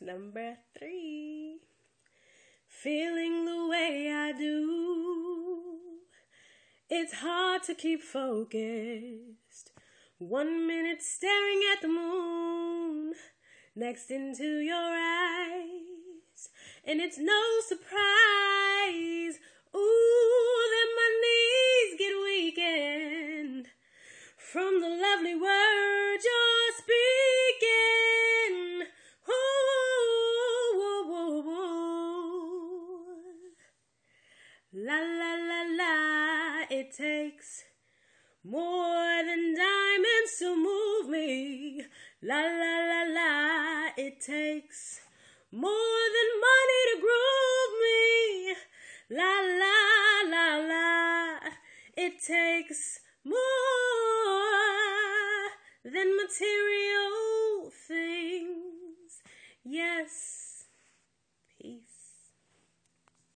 Number 3. Feeling the way I do, it's hard to keep focused. 1 minute staring at the moon, next into your eyes, and it's no surprise, ooh, that my knees get weakened from the lovely words you're speaking. Ooh, ooh, ooh, ooh. La la la la, it takes more than diamonds to move me. La la la la, it takes more than money to groove me. La la la la, it takes more than material things. Yes,